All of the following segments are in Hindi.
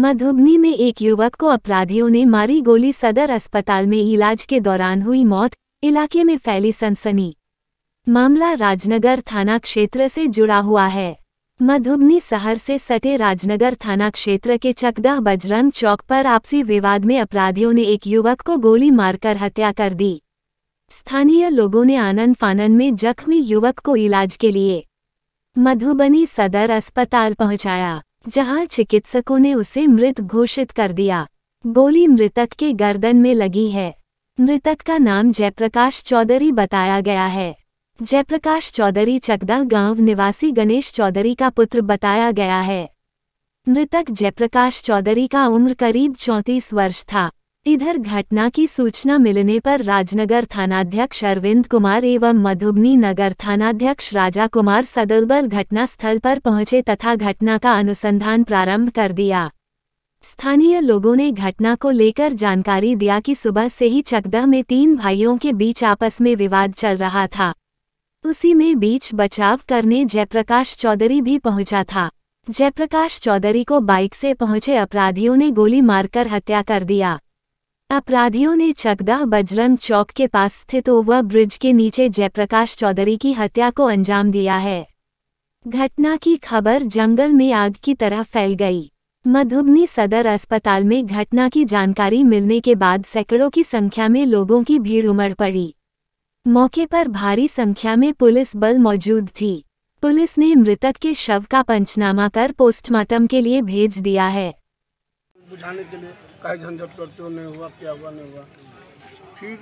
मधुबनी में एक युवक को अपराधियों ने मारी गोली। सदर अस्पताल में इलाज के दौरान हुई मौत। इलाके में फैली सनसनी। मामला राजनगर थाना क्षेत्र से जुड़ा हुआ है। मधुबनी शहर से सटे राजनगर थाना क्षेत्र के चकदह बजरंग चौक पर आपसी विवाद में अपराधियों ने एक युवक को गोली मारकर हत्या कर दी। स्थानीय लोगों ने आनन फानन में जख्मी युवक को इलाज के लिए मधुबनी सदर अस्पताल पहुंचाया, जहां चिकित्सकों ने उसे मृत घोषित कर दिया। गोली मृतक के गर्दन में लगी है। मृतक का नाम जयप्रकाश चौधरी बताया गया है। जयप्रकाश चौधरी चकदह गांव निवासी गणेश चौधरी का पुत्र बताया गया है। मृतक जयप्रकाश चौधरी का उम्र करीब 34 वर्ष था। इधर घटना की सूचना मिलने पर राजनगर थानाध्यक्ष अरविंद कुमार एवं मधुबनी नगर थानाध्यक्ष राजा कुमार सदलबल घटनास्थल पर पहुंचे तथा घटना का अनुसंधान प्रारंभ कर दिया। स्थानीय लोगों ने घटना को लेकर जानकारी दिया कि सुबह से ही चकदह में 3 भाइयों के बीच आपस में विवाद चल रहा था। उसी में बीच बचाव करने जयप्रकाश चौधरी भी पहुंचा था। जयप्रकाश चौधरी को बाइक से पहुंचे अपराधियों ने गोली मारकर हत्या कर दिया। अपराधियों ने चकदह बजरंग चौक के पास स्थित ओवर ब्रिज के नीचे जयप्रकाश चौधरी की हत्या को अंजाम दिया है। घटना की खबर जंगल में आग की तरह फैल गई। मधुबनी सदर अस्पताल में घटना की जानकारी मिलने के बाद सैकड़ों की संख्या में लोगों की भीड़ उमड़ पड़ी। मौके पर भारी संख्या में पुलिस बल मौजूद थी। पुलिस ने मृतक के शव का पंचनामा कर पोस्टमार्टम के लिए भेज दिया है। बुझाने के लिए काहे झंझट करते हो, नहीं हुआ, क्या हुआ, नहीं हुआ। फिर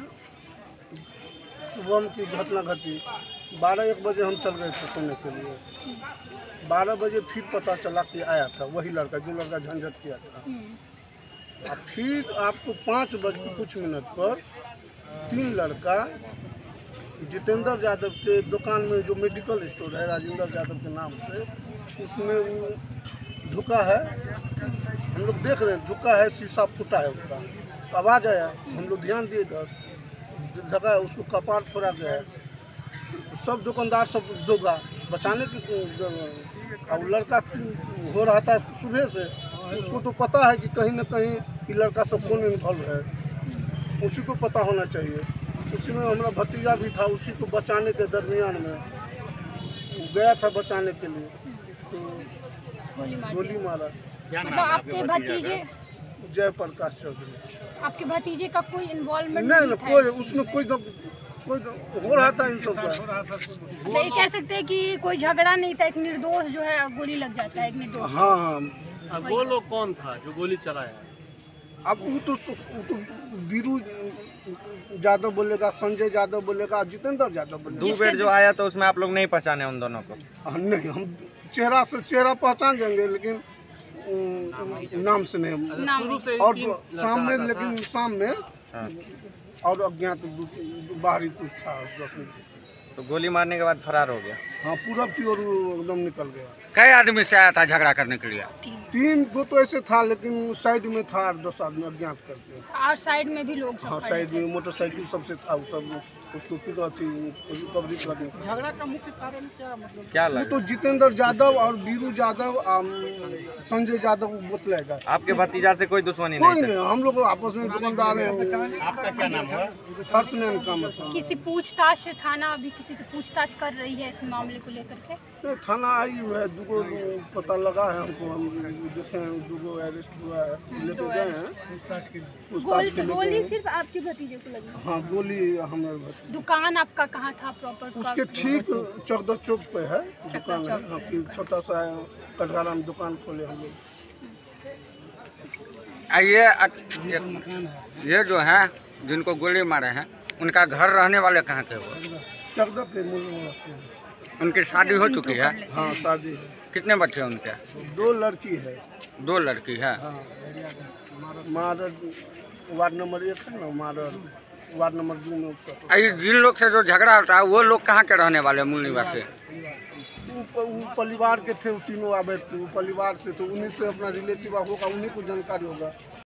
सुबह की घटना घटी। 12-1 बजे हम चल गए थे सोने के लिए। 12 बजे फिर पता चला कि आया था वही लड़का जो लड़का झंझट किया था। और फिर आपको 5:कुछ पर 3 लड़का जितेंद्र यादव के दुकान में जो मेडिकल स्टोर है राजेंद्र यादव के नाम से, उसमें वो झुका है। हम लोग देख रहे हैं झुका है, शीशा फूटा है उसका। तो आवाज़ आया, हम लोग ध्यान दिए इधर, जगह उसको कपाट फोड़ा गया है। सब दुकानदार सब दोगा बचाने की। अब लड़का हो रहा था सुबह से, उसको तो पता है कि कहीं ना कहीं ये लड़का सब कौन इन्वॉल्व है, उसी को पता होना चाहिए। उसी में हमारा भतीजा भी था, उसी को बचाने के दरमियान में गया था बचाने के लिए, तो गोली मारा। मतलब आपके भतीजे जयप्रकाश चौधरी, आपके भतीजे का कोई इन्वॉल्वमेंट नहीं था? कोई उसमें कोई हो रहा था इन सब का। मतलब ये कह सकते हैं कि कोई झगड़ा नहीं था, एक निर्दोष जो है गोली लग जाता है, एक निर्दोष। हाँ, वो लोग कौन था जो गोली चलाया? अब वो तो बीरू यादव बोलेगा, संजय यादव बोलेगा, जितेंद्र यादव बोलेगा। 2 बेर जो आया तो उसमें आप लोग नहीं पहचाने उन दोनों को? नहीं, हम चेहरा पहचान जाएंगे, लेकिन नाम से नहीं। और सामने, लेकिन सामने और अज्ञात बाहरी कुछ था 10 मिनट। तो गोली मारने के बाद फरार हो गया? हाँ, पूरा प्योर एकदम निकल गया। कई आदमी से आया था झगड़ा करने के लिए? 3 गो तो ऐसे था, लेकिन साइड में था 8-10 आदमी अज्ञात करके। और साइड में भी लोग सब हाँ, साइड में मोटरसाइकिल सबसे था, सब उसको रिकवरी करने। झगड़ा का मुख्य कारण क्या, मतलब क्या लगा? तो जितेंद्र यादव और बीरू यादव, संजय यादव बतलेगा। आपके भतीजा से कोई दुश्मनी कोई नहीं? हम लोग आपस में दुकानदार हैं। आपका क्या नाम है? हर्षनैन का मतलब। किसी पूछताछ, थाना अभी किसी से पूछताछ कर रही है इस मामले को लेकर के? थाना आई है, 2 पता लगा है हमको, हम देखे हैं, 2 अरेस्ट हुआ है, लेके गए हैं पूछताछ के लिए। गोली सिर्फ आपके भतीजे को लगी? हाँ, गोली हमें। दुकान आपका कहाँ था प्रॉपर? उसके ठीक चकदह चौक पे है दुकान है। हाँ, छोटा सा कटघरा में दुकान खोले हम लोग। ये जो है जिनको गोली मारे हैं, उनका घर रहने वाले कहाँ के हो? चकदह के मूल। उनकी शादी हो चुकी है? हाँ, शादी। कितने बच्चे उनके? 2 लड़की है। 2 लड़की है। हाँ, मारर वार्ड नंबर 1 है ना, मारर वार्ड नंबर 2 में उसका। जिन लोग से जो झगड़ा होता है वो लोग कहाँ के रहने वाले, मूल निवासी? वो परिवार के थे, 3 आवे थे, वो परिवार से, तो उन्हीं से अपना रिलेटिव होगा, उन्हीं को जानकारी होगा।